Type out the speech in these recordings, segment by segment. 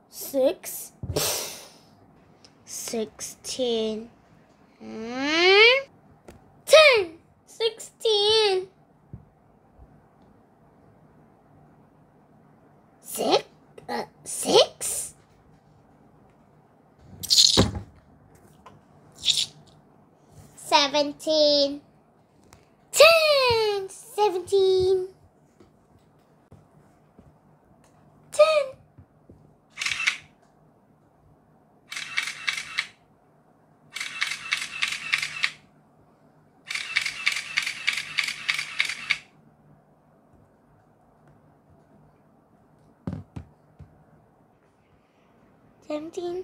6, 16, 10, 16, 6, 17, 10, 17, 10. 17,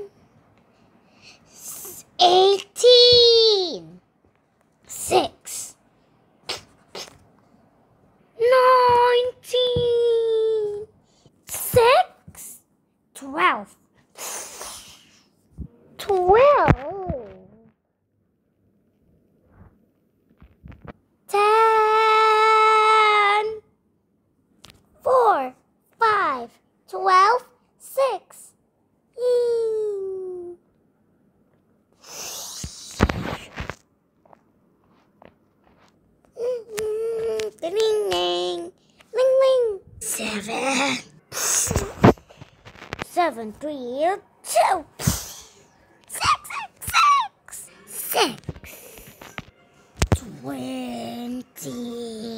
18, 6, 19, 6, 12, 12, 10, 4, 5, 12, 6. Ding ding ding, ling ling. 7, 7, 3, 2, 6, 20.